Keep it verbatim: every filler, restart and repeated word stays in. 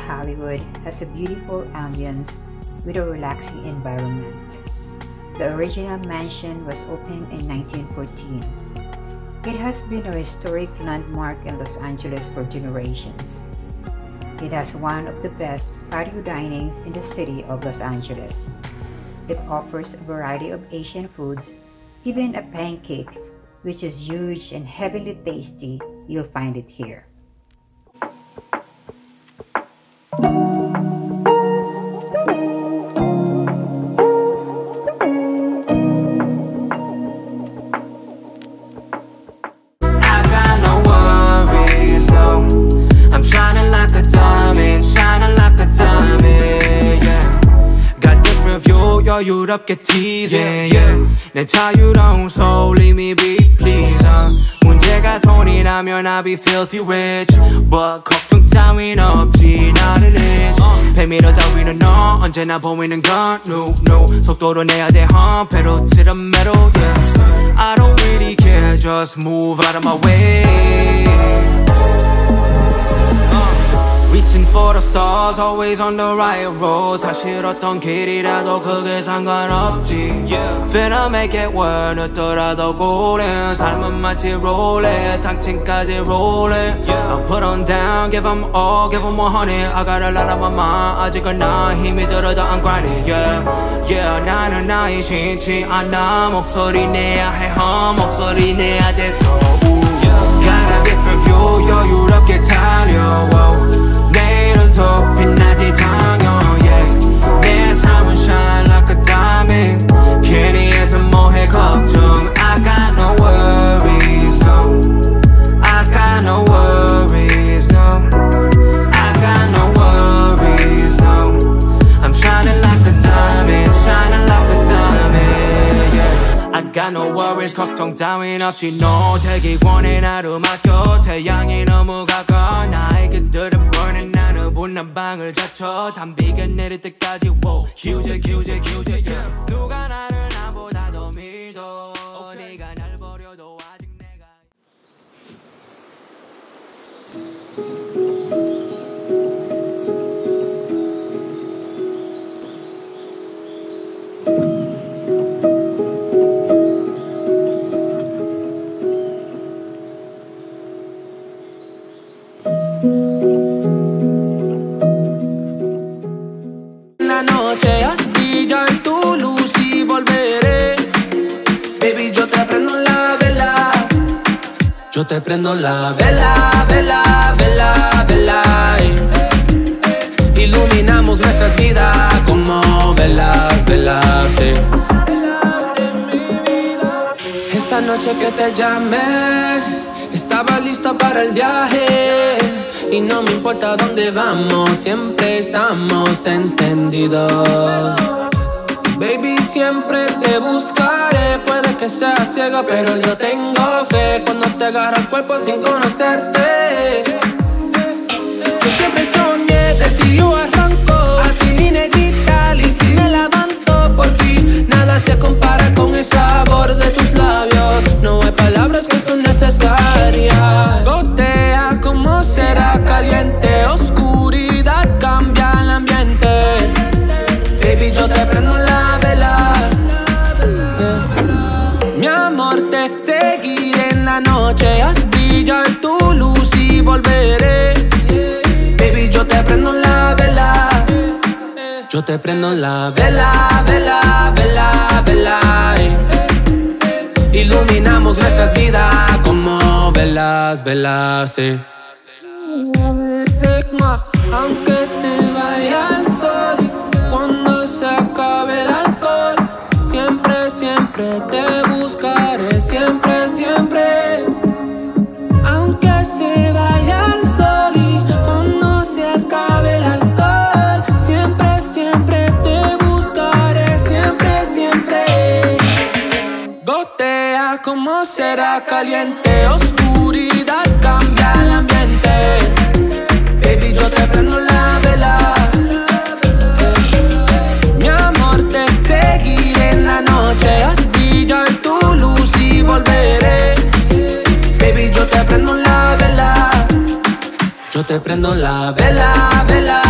Hollywood has a beautiful ambience with a relaxing environment. The original mansion was opened in nineteen fourteen. It has been a historic landmark in Los Angeles for generations. It has one of the best patio dinings in the city of Los Angeles. It offers a variety of Asian foods, even a pancake, which is huge and heavenly tasty. You'll find it here. 유럽게 teasing, yeah, yeah. 내 자유로운 soul, leave me be, please, uh. 문제가 돈이라면 I'll be filthy rich, but 걱정 따윈 없지, 나를 rich. 배밀어 따위는 너, 언제나 보이는 건 no, no. 속도로 내야 돼, hump, pedal to the metal, yeah. I don't really care, just move out of my way. Reaching for the stars, always on the right road. 사실 어떤 길이라도 그게 상관없지, yeah. Finna make it work, 늦더라도 golden. 삶은 마치 rolling, 당층까지 rolling, yeah. I put on down, give them all, give them one hundred. I got a lot on my mind, 아직은 나 힘이 들어도 I'm grinding, yeah. Yeah, 나는 나의 싫지 않아. 목소리 내야 해, hum, 목소리 내야 돼, 더. Got a different view, 여유롭게 달려, wow. 내일은 더 빛나지 당연, yeah. 내 삶은 shine like a diamond. 괜히해서 뭐해 걱정. I got no worries, no. I got no worries, no. I got no worries, no. I'm shining like a diamond, shining like a diamond, yeah. I got no worries, 걱정 따윈 없지, no. 되기 원해 나를 맡겨. 태양이 너무 가까워 나에게 들어 burning. 나는 분한 방을 닫혀 담비가 내릴 때까지 wow. Huge, huge, huge, yeah. 누가 나를 나보다 더 믿어. okay. 네가 날 버려도 아직 내가 Yo te prendo la vela, vela, vela, vela, y iluminamos nuestras vidas como velas, velas, eh. Velas de mi vida. Esa noche que te llamé, estaba lista para el viaje. Y no me importa dónde vamos, siempre estamos encendidos. Baby, siempre te buscaré. Puede que seas ciega, pero yo tengo fe. Cuando te agarro el cuerpo sin conocerte. Yo siempre soñé, de ti yo arranco. A ti mi negrita, y si me levanto por ti. Nada se compara con el sabor de tus labios. No hay palabras que son necesarias. Gotea como será caliente. Oscuridad cambia el ambiente. Baby, yo te prendo la vela. Mi amor, te seguiré en la noche. Haz brillar tu luz y volveré. Baby, yo te prendo la vela. Yo te prendo la vela, vela, vela, vela, eh. Iluminamos nuestras vidas como velas, velas, eh. Aunque se vaya el sol, cuando se acabe el alcohol, siempre, siempre te buscaré, siempre, siempre. Aunque se vaya el sol y cuando se acabe el alcohol, siempre, siempre te buscaré, siempre, siempre. Gotea como será caliente, oscuridad cambia el ambiente. Baby, yo te prendo la vela. Mi amor, te seguiré en la noche. Haz brillar tu luz y volveré. Baby, yo te prendo la vela. Yo te prendo la vela, vela.